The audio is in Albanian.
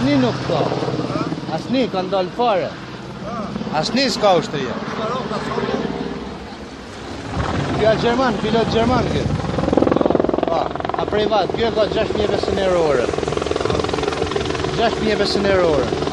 Asni nuk ka. Asni ka ndalë fare. Asni s'ka ushtëria. Kjo Gjerman, pilot Gjerman këtë. Pa, a privat, kjo ka 6.500 euro orë. 6.500 euro orë.